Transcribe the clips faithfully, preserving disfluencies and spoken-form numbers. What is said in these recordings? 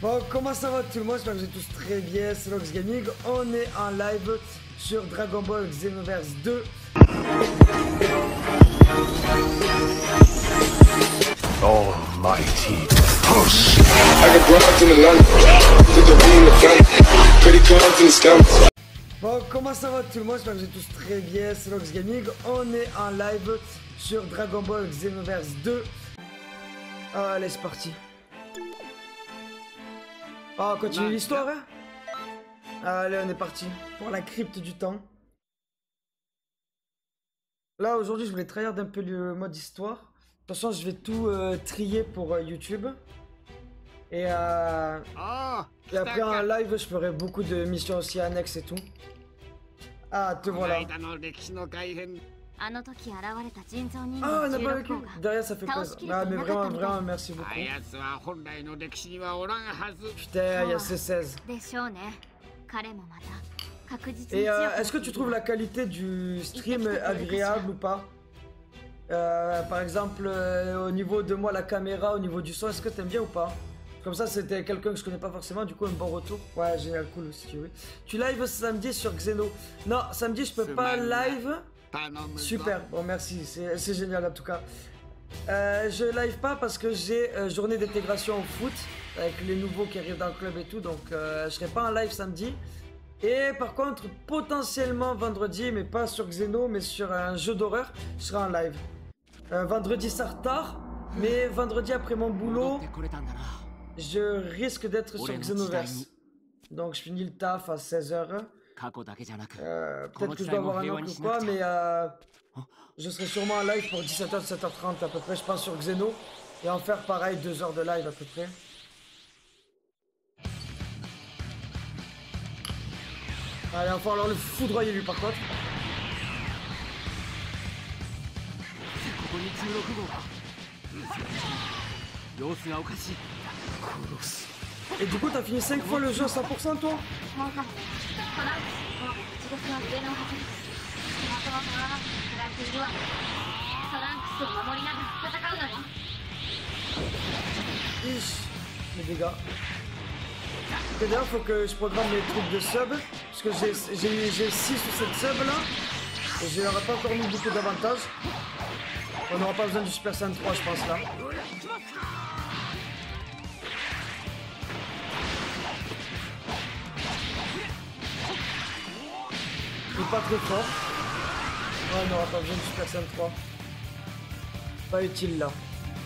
Bon, comment ça va tout le monde? J'espère que vous êtes tous très bien, c'est Lox Gaming. On est en live sur Dragon Ball Xenoverse deux. Almighty push. Bon, comment ça va tout le monde? J'espère que vous êtes tous très bien, c'est Lox Gaming. On est en live sur Dragon Ball Xenoverse deux. Allez, c'est parti. Ah, on continue l'histoire, hein? Allez, on est parti pour la crypte du temps. Là, aujourd'hui, je voulais tryhard un peu le mode histoire. De toute façon, je vais tout euh, trier pour euh, YouTube. Et, euh, et après, en live, je ferai beaucoup de missions aussi annexes et tout. Ah, te voilà. Ah, on n'a pas vécu. Derrière, ça fait quoi ça? Ah, mais vraiment, vraiment, merci beaucoup. Putain, il y a C seize. Et euh, est-ce que tu trouves la qualité du stream agréable ou pas? euh, Par exemple, euh, au niveau de moi, la caméra, au niveau du son, est-ce que t'aimes bien ou pas? Comme ça, c'était quelqu'un que je connais pas forcément, du coup, un bon retour. Ouais, génial, cool, si tu veux. Tu live samedi sur Xeno? Non, samedi, je peux pas live. Super, bon, merci, c'est génial en tout cas. Euh, je live pas parce que j'ai euh, journée d'intégration au foot avec les nouveaux qui arrivent dans le club et tout, donc euh, je serai pas en live samedi. Et par contre, potentiellement vendredi, mais pas sur Xeno, mais sur un jeu d'horreur, je serai en live. Euh, vendredi, ça retard, mais vendredi après mon boulot, je risque d'être sur Xenoverse. Donc je finis le taf à seize heures. Euh, Peut-être que je dois avoir un oncle ou quoi, mais euh, je serai sûrement en live pour dix-sept heures, dix-sept heures trente à peu près, je pense, sur Xeno. Et en faire pareil, deux heures de live à peu près. Allez, il va falloir le foudroyer lui par contre. Et du coup, t'as fini cinq fois le jeu à cent pour cent toi? Ich, les dégâts. Et d'ailleurs, faut que je programme les trucs de sub. Parce que j'ai six ou sept subs là. Et je leur ai pas encore mis beaucoup d'avantages. On n'aura pas besoin du Super Saiyan trois, je pense là. Il est pas très fort. Ouais, on n'aura pas besoin du Super Saiyan trois. Pas utile là.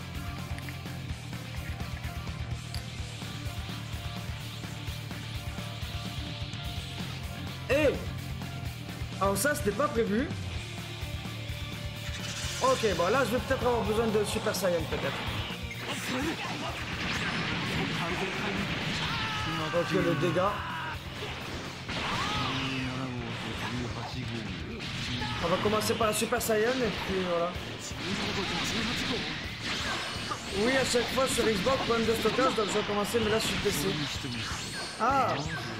Hey! Alors ça, c'était pas prévu. Ok, bon là, je vais peut-être avoir besoin de Super Saiyan, peut-être. Ok, le dégât. On va commencer par la Super Saiyan et puis voilà. Oui, à chaque fois sur Xbox, problème de stockage, donc je vais commencer, mais là sur P C. Ah!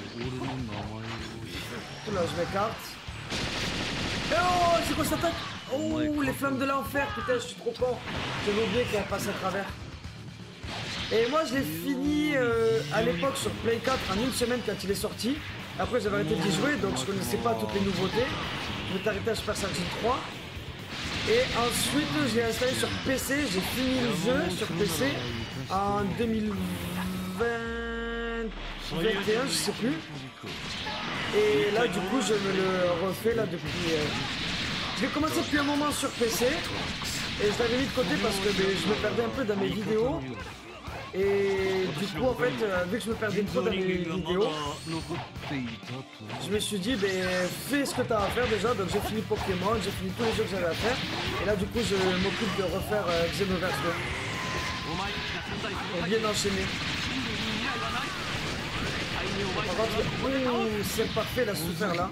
Là, je m'écarte. Oh, c'est quoi cette attaque? Oh, les flammes de l'enfer, putain, je suis trop con. J'avais oublié qu'elle passe à travers. Et moi, je l'ai fini euh, à l'époque sur Play quatre en une semaine quand il est sorti. Après, j'avais arrêté d'y jouer, donc je connaissais pas toutes les nouveautés. Je m'étais arrêté à Super Saiyan trois. Et ensuite, je l'ai installé sur P C. J'ai fini le jeu sur P C en deux mille vingt, vingt et un, je sais plus. Et là, du coup, je me le refais là depuis. Euh... Je l'ai commencé depuis un moment sur P C. Et je l'avais mis de côté parce que ben, je me perdais un peu dans mes vidéos. Et du coup, en fait, euh, vu que je me perdais trop dans mes vidéos, je me suis dit, ben, fais ce que tu as à faire déjà. Donc j'ai fini Pokémon, j'ai fini tous les jeux que j'avais à faire. Et là, du coup, je m'occupe de refaire euh, Xenoverse deux. Pour bien enchaîner. Par contre, oh, c'est parfait la super là.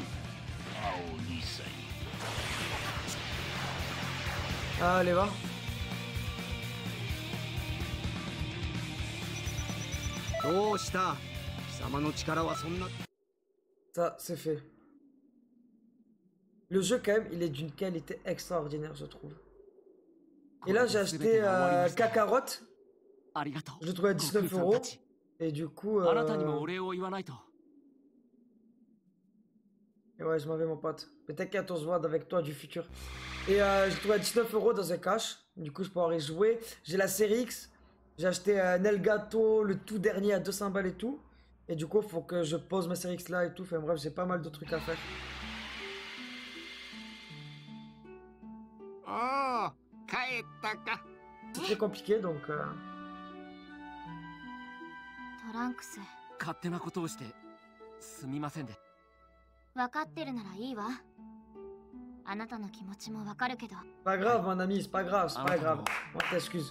Allez, va. Ça, c'est fait. Le jeu, quand même, il est d'une qualité extraordinaire, je trouve. Et là, j'ai acheté euh, Kakarot. Je l'ai trouvé à dix-neuf euros. Et du coup... Euh... Et ouais, je m'en vais, mon pote. Mais t'inquiète, on se voit avec toi du futur. Et euh, j'ai trouvé à dix-neuf euros dans un cash. Du coup, je peux y jouer. J'ai la série X. J'ai acheté un Elgato, le tout dernier à deux cents balles et tout. Et du coup, il faut que je pose ma série X là et tout. Enfin bref, j'ai pas mal de trucs à faire. Oh, c'est très compliqué donc... Euh... Pas grave, mon ami, c'est pas grave, c'est pas grave. On t'excuse.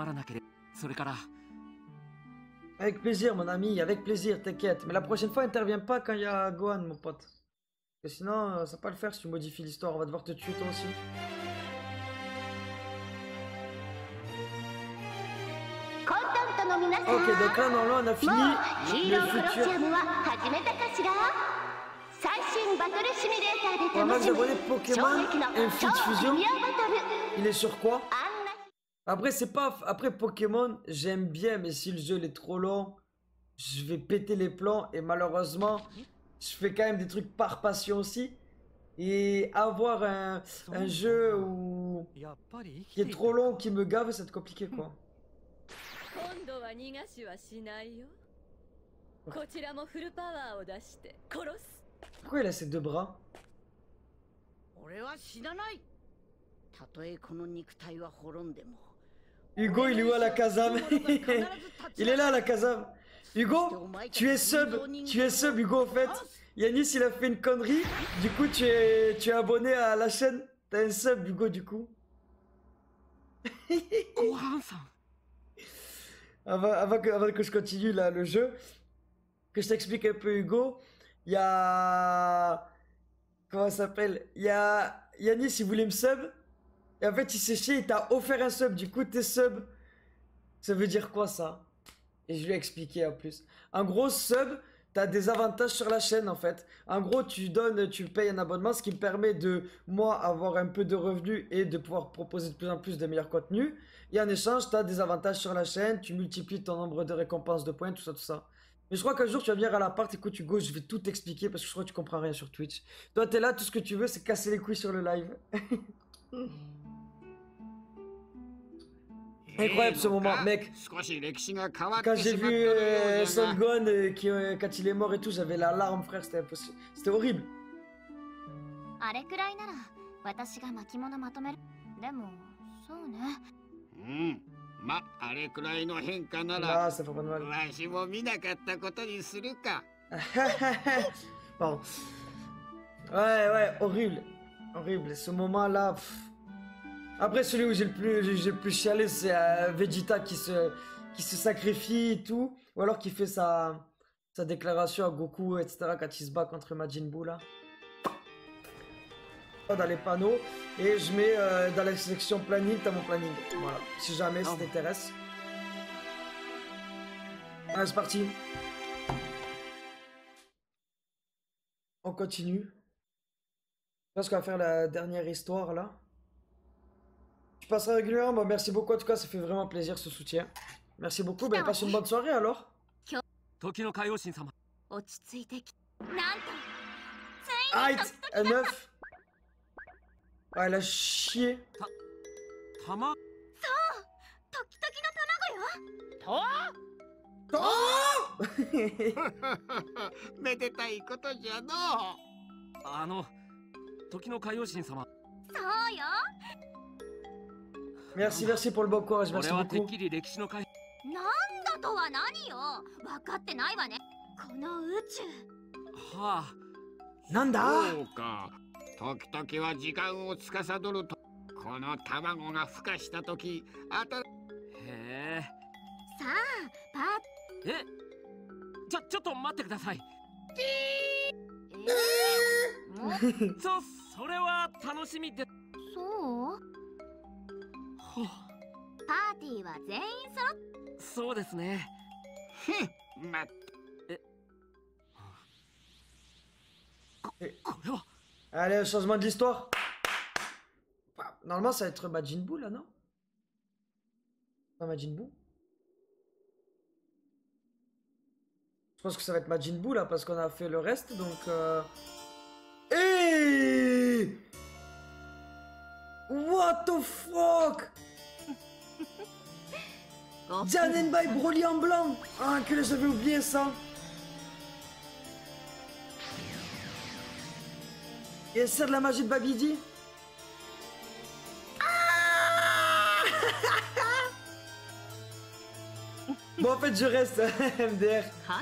Avec plaisir, mon ami, avec plaisir, t'inquiète. Mais la prochaine fois, interviens pas quand il y a Gohan, mon pote. Parce que sinon, ça va pas le faire si tu modifies l'histoire. On va devoir te tuer toi aussi. Ok, donc là, non, là, on a fini le futur. Pas mal d'abonnés Pokémon Infinite Fusion. Il est sur quoi? Après, c'est pas... Après, Pokémon, j'aime bien, mais si le jeu il est trop long, je vais péter les plombs. Et malheureusement, je fais quand même des trucs par passion aussi. Et avoir un, un jeu où... qui est trop long, qui me gave, c'est compliqué, quoi. Pourquoi il a ses deux bras? Hugo, il est où à la Kazam? Il est là à la Kazam. Hugo, tu es sub. Tu es sub, Hugo, en fait. Yanis, il a fait une connerie. Du coup, tu es, tu es abonné à la chaîne. T'as un sub, Hugo, du coup. avant, avant, que, avant que je continue là, le jeu, que je t'explique un peu, Hugo, il y a... Comment ça s'appelle? Il y a... Yanis, il voulait me sub. Et en fait, il s'est chié, il t'a offert un sub. Du coup, t'es sub. Ça veut dire quoi, ça? Et je lui ai expliqué en plus. En gros, sub, t'as des avantages sur la chaîne, en fait. En gros, tu donnes, tu payes un abonnement, ce qui me permet de, moi, avoir un peu de revenus et de pouvoir proposer de plus en plus de meilleurs contenus. Et en échange, t'as des avantages sur la chaîne, tu multiplies ton nombre de récompenses de points, tout ça, tout ça. Mais je crois qu'un jour, tu vas venir à l'appart, écoute, Hugo, je vais tout t'expliquer parce que je crois que tu comprends rien sur Twitch. Toi, t'es là, tout ce que tu veux, c'est casser les couilles sur le live. Incroyable ce moment, mec. Quand j'ai vu euh, Son Gohan, euh, qui, euh, quand il est mort et tout, j'avais la larme, frère, c'était impossible. C'était horrible. Ah, ça fait pas de mal. Pardon. Ouais, ouais, horrible. Horrible. Ce moment-là... Après, celui où j'ai le plus, j'ai le plus chialé, c'est euh, Vegeta qui se, qui se sacrifie et tout. Ou alors qui fait sa, sa déclaration à Goku, et cetera. Quand il se bat contre Majin Buu, là. Dans les panneaux. Et je mets euh, dans la section planning, t'as mon planning. Voilà. Si jamais ça t'intéresse. Allez, c'est parti. On continue. Je pense qu'on va faire la dernière histoire, là. Tu passeras régulièrement, bon, merci beaucoup en tout cas, ça fait vraiment plaisir ce soutien. Merci beaucoup, ben passe une bonne soirée alors. Aïe, un neuf. Ah, elle a chié. Merci, merci pour le bon courage, merci beaucoup. Nanda? Allez, un changement de l'histoire. Normalement, ça va être Majin Buu là, non? Pas Majin Buu. Je pense que ça va être Majin Buu là parce qu'on a fait le reste donc. Euh... Hey! What the fuck? Janenba et Broly en blanc! Ah, que j'avais oublié ça! Et c'est de la magie de Babidi? Ah! Bon, en fait, je reste M D R.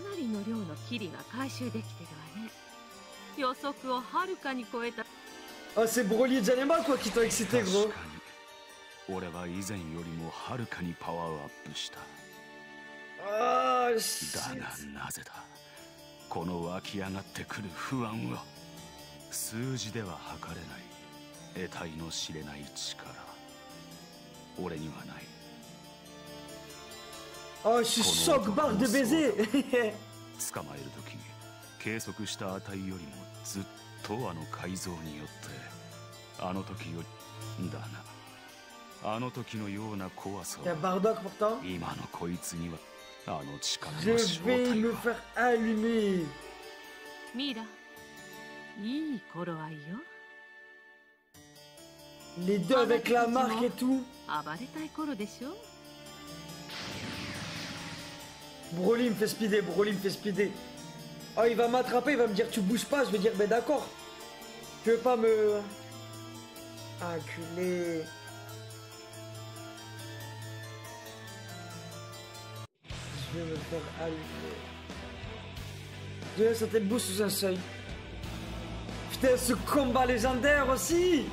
Oh, c'est Broly et Janenba quoi qui t'ont excité, gros. 俺は以前よりもはるかにパワーアップした。 ああ、 だがなぜだ、この湧き上がってくる不安を数字では測れない得体の知れない力、俺にはない。 Oh, je suis choc barre de baiser. 捕まえる時計測した値よりもずっとあの改造によってあの時よりだな。あの時のような怖さは今のこいつにはあの力の正体は。 ミラ、いい頃合いよ。 Les deux avec la marque et tout. 暴れたい頃でしょ。 Broly me fait speeder, Broly me fait speeder. Oh, il va m'attraper, il va me dire tu bouges pas, je vais dire ben d'accord. Tu veux pas me... Enculé. Je vais me faire allumer. Je vais sauter le bout sous un seuil. Putain, ce combat légendaire aussi.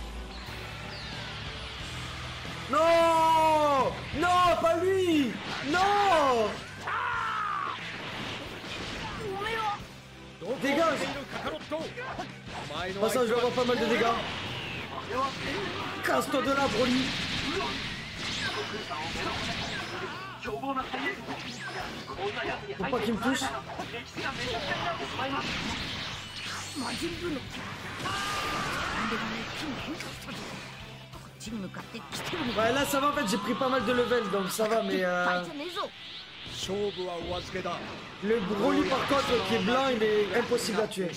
Non! Non, pas lui! Non! Dégage! De toute façon, je vais avoir pas mal de dégâts. Casse-toi de là, Broly! Faut pas qu'il me touche. Ouais, là ça va en fait, j'ai pris pas mal de level donc ça va, mais euh... le Broly par contre qui est blanc, il est impossible à tuer.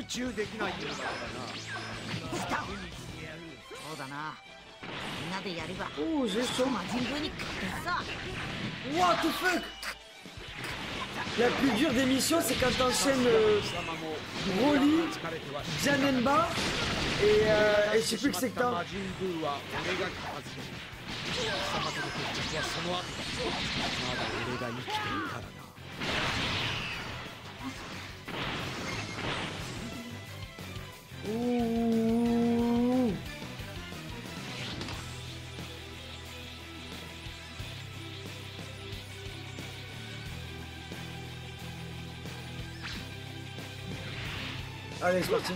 Oh, j'ai chaud. What the fuck? La plus dure des missions, c'est quand t'enchaînes euh, Broly, Janenba et, euh, et je sais plus que c'est que t'as. Ouh. Allez, c'est parti.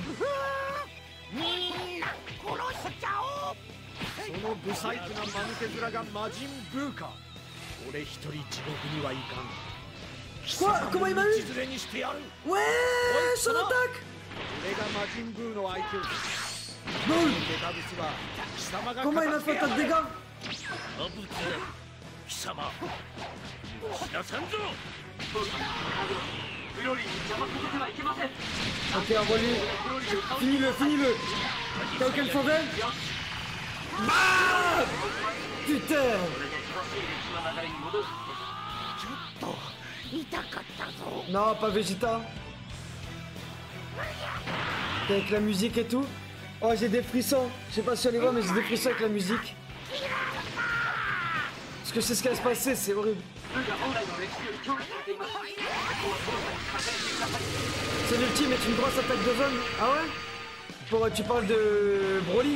その不細工な間抜け面が魔人ブーか。俺一人地獄にはいかん。 Quoi? Comment il m'a eu? Ouais, son attaque! Boum! Comment il m'a fait autant de dégâts? Ok, envoie-lui. Finis-le, finis-le. T'as auquel forêt? Bah! Putain! Non, pas Vegeta. Avec la musique et tout. Oh, j'ai des frissons. Je sais pas si on les voit, mais j'ai des frissons avec la musique. Parce que c'est ce qui va se passer, c'est horrible. C'est l'ultime est une grosse attaque de zone. Ah ouais? Pour, tu parles de Broly?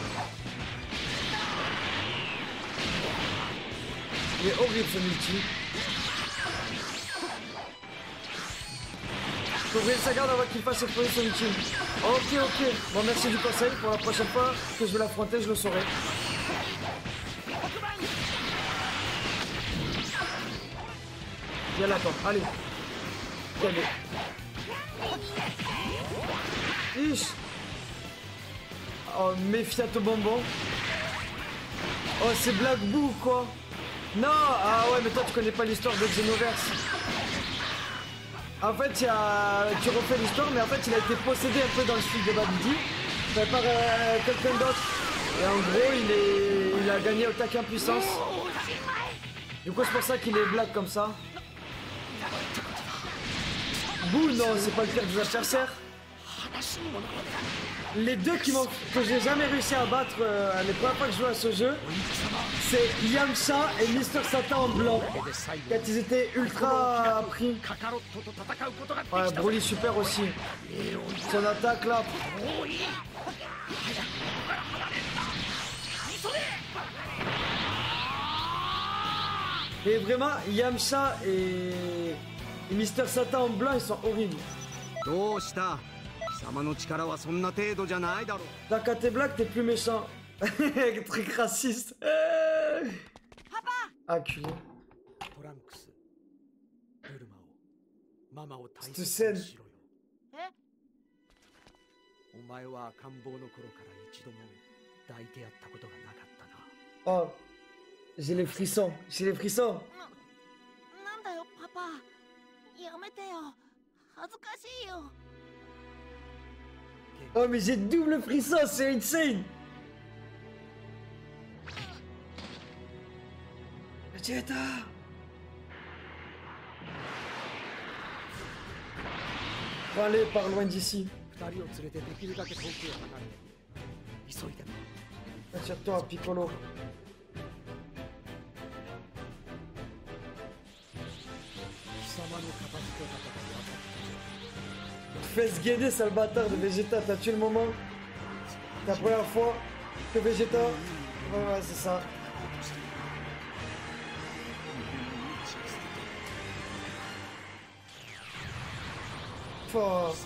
Il est horrible ce multi. Faut ouvrir sa garde avant qu'il fasse exploser son ultime. Ok, ok. Bon, merci du conseil. Pour la prochaine fois que je vais l'affronter, je le saurai. Viens là, attends. Allez. Allez. Ich. Oh, méfiate au bonbon. Oh, c'est Black Boo, quoi. Non. Ah ouais, mais toi, tu connais pas l'histoire de Xenoverse. En fait, il y a... tu refais l'histoire, mais en fait, il a été possédé un peu dans le style de Babidi, mais par euh, quelqu'un d'autre. Et en gros, il, est... il a gagné au taquet en puissance. Du coup, c'est pour ça qu'il est black comme ça. Bouh, non, c'est pas le pire des adversaires. Les deux qui m'ont que j'ai jamais réussi à battre euh, les premières fois que je joue à ce jeu, c'est Yamcha et Mister Satan en blanc. Quand ils étaient ultra pris. Ouais, Broly super aussi. Son attaque là. Et vraiment, Yamcha et, et Mister Satan en blanc, ils sont horribles. Là, quand t'es black, t'es plus méchant. Truc raciste. Acculé. Cette scène. Oh, j'ai les frissons, j'ai les frissons. Oh mais j'ai double frisson, c'est insane. Vegeta. Bon, allez, par loin d'ici. Attire-toi, Piccolo. Fais se guider, sale bâtard de Vegeta, t'as tué le moment. La première fois que Vegeta. Ouais, ouais, c'est ça. Oh.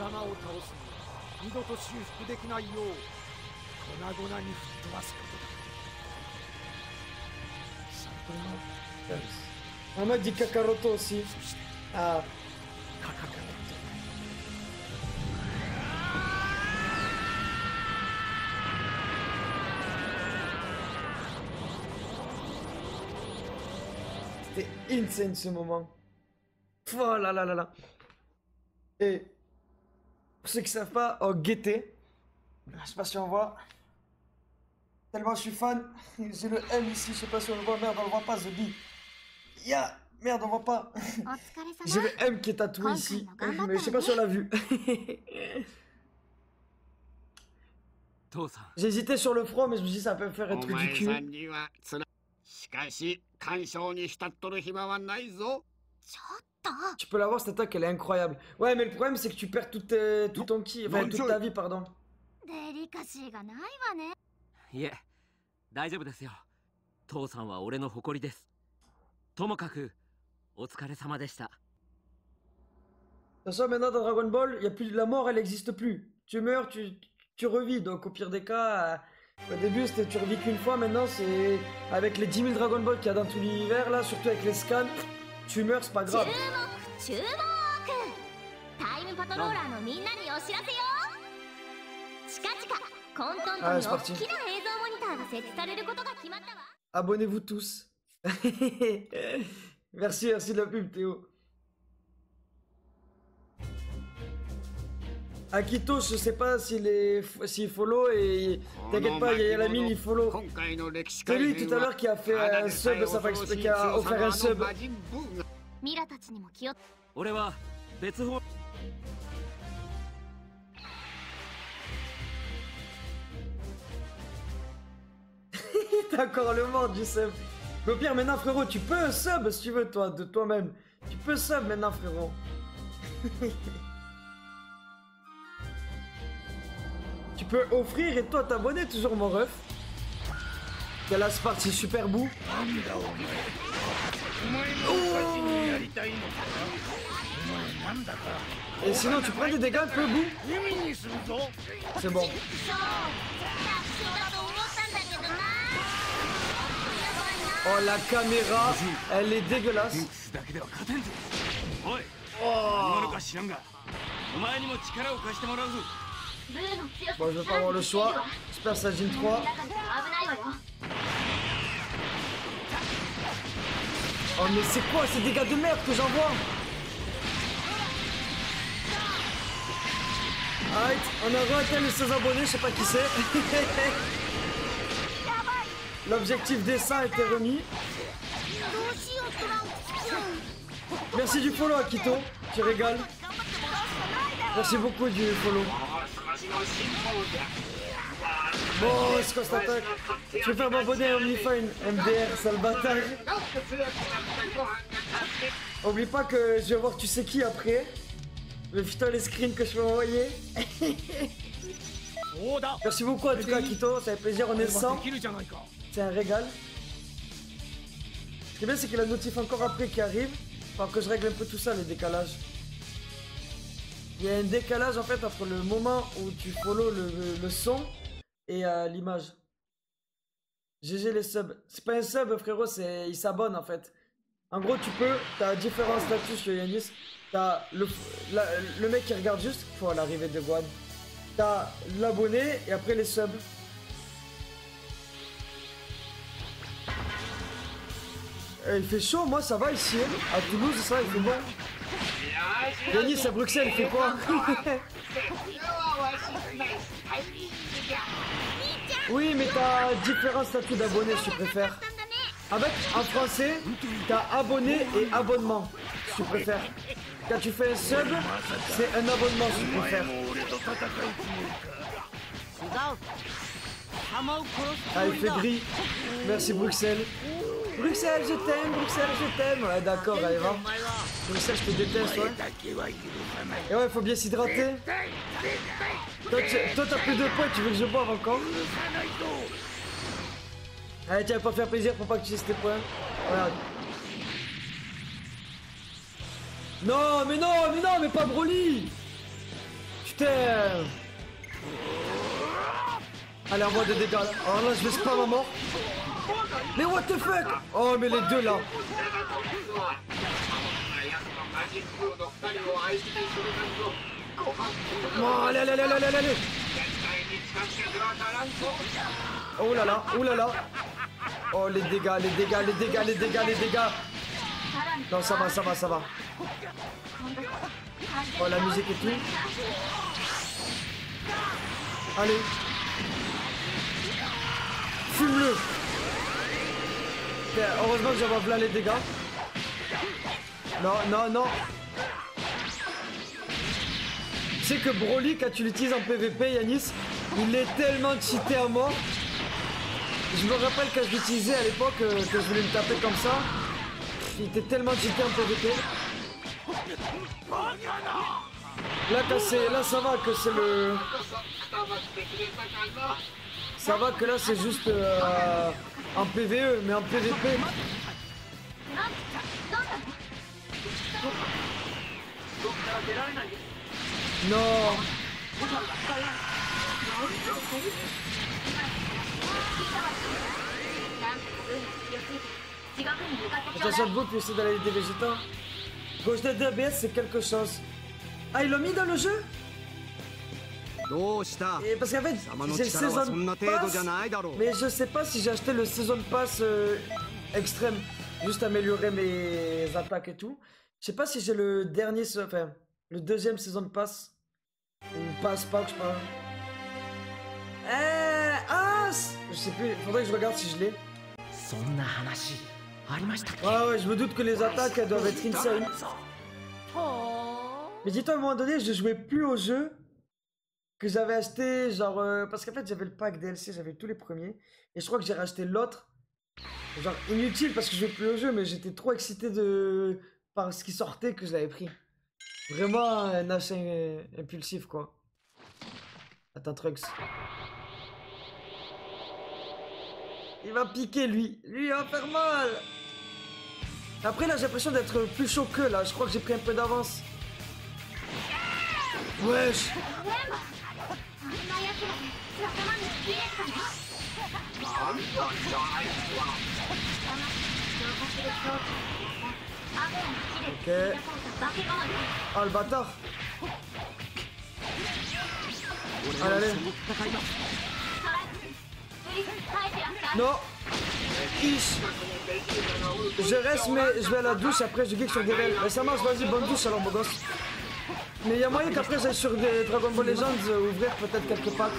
Un mec dit Kakaroto aussi. Ah. C'était insane ce moment. Oh là là là là. Et pour ceux qui savent pas, oh Guetté. Je sais pas si on voit. Tellement je suis fan. J'ai le M ici, je sais pas si on le voit. Merde, on le voit pas, The B. Ya, merde, on voit pas. J'ai le M qui est tatoué ici. Mais je sais pas si on l'a vu. J'ai hésité sur le front, mais je me suis dit ça peut me faire être du cul. Tu peux l'avoir, cette attaque, elle est incroyable. Ouais, mais le problème, c'est que tu perds toute, euh, tout ton ki, enfin toute ta vie, pardon. De toute façon, maintenant dans Dragon Ball, y a plus, la mort, elle n'existe plus. Tu meurs, tu, tu revis. Donc au pire des cas, euh, au début c'était tu revis qu'une fois. Maintenant c'est avec les dix mille Dragon Ball qu'il y a dans tout l'univers là, surtout avec les scans, tu meurs, c'est pas grave. Ah, c'est parti. Abonnez-vous tous. Merci, merci de la pub, Théo. Akito, je sais pas s'il est s'il follow et t'inquiète pas, il y a la mine, il follow. C'est lui tout à l'heure qui a fait un sub, ça fait exprès, qui a offert un sub. T'as encore le mort du sub. Mais au pire, maintenant, frérot, tu peux sub si tu veux, toi, de toi-même. Tu peux sub maintenant, frérot. Tu peux offrir et toi t'abonner, toujours mon ref. Et là, c'est parti, super bout. Oh. Et sinon, tu prends des dégâts un peu, bout. C'est bon. Oh, la caméra, elle est dégueulasse. Oh. Bon, je vais pas avoir le choix. Super Saiyan trois. Oh, mais c'est quoi ces dégâts de merde que j'envoie? Alright, on a atteint les seize abonnés, je sais pas qui c'est. L'objectif des cent a été remis. Merci du follow Akito, tu régales. Merci beaucoup du follow. Bon, c'est quoi cette attaque? Je vais faire m'abonner à OmniFine, M D R, sale bâtard. Oublie pas que je vais voir tu sais qui après. Mais putain les screens que je peux envoyer. Merci beaucoup en tout cas Akito, ça fait plaisir, on est cent. C'est un régal. Ce qui est bien c'est qu'il y a la notif encore après qui arrive. Faut que je règle un peu tout ça, les décalages. Il y a un décalage en fait entre le moment où tu follow le, le, le son et euh, l'image. G G les subs. C'est pas un sub frérot, c'est il s'abonne en fait. En gros tu peux, t'as différents statuts sur Yanis. T'as le, la, le mec qui regarde juste, faut à l'arrivée de Guan. T'as l'abonné et après les subs. Et il fait chaud, moi ça va ici. À Toulouse ça il fait bon. Yanis à Bruxelles il fait quoi? Oui mais t'as différents statuts d'abonnés si tu préfères. Avec en français, t'as abonné et abonnement si tu préfères. Quand tu fais un sub, c'est un abonnement si tu préfères. Ah, il fait gris. Merci Bruxelles. Bruxelles, je t'aime, Bruxelles, je t'aime. Ouais, d'accord, allez, va. Bruxelles, je te déteste, ouais. Et ouais, faut bien s'hydrater. Toi, t'as plus de points, tu veux que je boive encore? Allez, tiens, pour faire plaisir, faut pas que tu laisses tes points. Regarde. Non, mais non, mais non, mais pas Broly. Putain. Allez, envoie des dégâts là. Alors là, je vais spam à mort. Mais what the fuck? Oh, mais les deux là. Oh, allez, allez, allez, allez, allez, allez. Oh là là, oh là là. Oh, les dégâts, les dégâts, les dégâts, les dégâts, les dégâts. Non, ça va, ça va, ça va. Oh, la musique et tout. Allez. Fume-le. Heureusement que j'avais là les dégâts. Non, non, non. Tu sais que Broly, quand tu l'utilises en P V P, Yanis, il est tellement cheaté à mort. Je me rappelle quand je l'utilisais à l'époque, euh, que je voulais me taper comme ça. Il était tellement cheaté en P V P. Là, quand c'est, là ça va que c'est le... Ça va que là c'est juste euh, en P V E, mais en P V P... Non. Attention de vous qui essaie d'aller des végétaux. Gauche de deux A B S c'est quelque chose. Ah ils l'ont mis dans le jeu? Et parce qu'en fait j'ai le Season Pass, mais je sais pas si j'ai acheté le Season Pass euh, extrême, juste améliorer mes attaques et tout. Je sais pas si j'ai le dernier, enfin le deuxième Season Pass. Ou Pass Pack, je sais pas. Euh, ah, je sais plus, faudrait que je regarde si je l'ai. Ouais ouais, je me doute que les attaques elles doivent être insane. Mais dis-toi à un moment donné je jouais plus au jeu que j'avais acheté, genre euh, parce qu'en fait j'avais le pack D L C, j'avais tous les premiers et je crois que j'ai racheté l'autre, genre inutile parce que je jouais plus au jeu, mais j'étais trop excité de par ce qui sortait que je l'avais pris. Vraiment un achat impulsif quoi. Attends Trux. Il va piquer lui, lui il va faire mal. Après là j'ai l'impression d'être plus chaud que là, je crois que j'ai pris un peu d'avance. Wesh. Ok. Ah le bâtard. Allez, allez. Non. Ish. Je reste mais je vais à la douche après je geek sur des règles. Mais ça marche, vas-y, bonne douche alors mon gosse. Mais il y a moyen qu'après j'aille sur des Dragon Ball Legends euh, ouvrir peut-être quelques packs.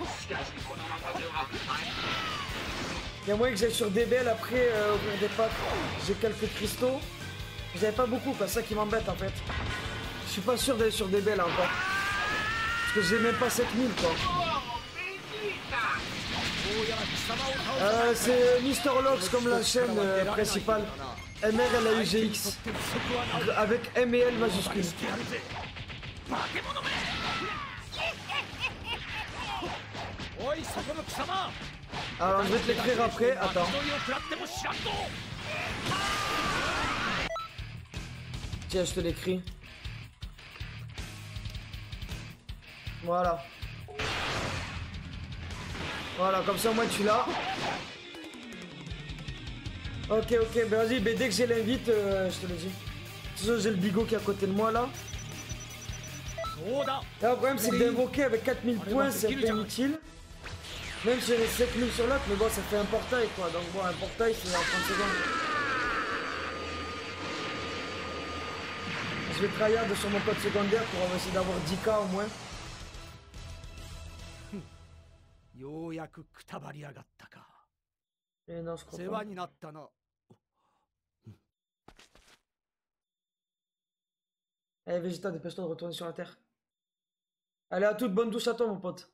Il y a moyen que j'aille sur D B L après euh, ouvrir des packs. J'ai quelques cristaux. J'avais pas beaucoup quoi, c'est ça qui m'embête en fait. Je suis pas sûr d'aller sur D B L encore. Parce que j'ai même pas sept mille quoi. Euh, c'est Mister Lox comme la chaîne euh, principale. M R L A U G X. Avec M et L majuscule. Alors je vais te l'écrire après, attends. Tiens, je te l'écris. Voilà. Voilà, comme ça, moi, tu l'as. Ok, ok, ben vas-y, ben, dès que j'ai l'invite, euh, je te le dis. Tu sais, j'ai le bigot qui est à côté de moi, là. Là, le problème, c'est que d'invoquer avec quatre mille points, c'est un peu inutile. Même si j'ai les sept mille sur l'autre, mais bon, ça fait un portail, quoi. Donc, bon, un portail, c'est en trente secondes. Je vais tryhard sur mon code secondaire pour essayer d'avoir dix K au moins. Et non, je crois pas. Allez, Vegeta, dépêche-toi de retourner sur la Terre. Allez, à toute bonne douche à toi, mon pote.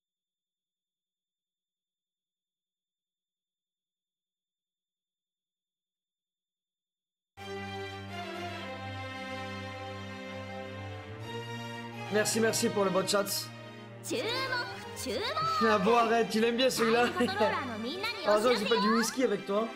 Merci, merci pour le bon chat. Ah bon, arrête, tu l'aimes bien celui-là. Ah non, j'ai pas du whisky avec toi.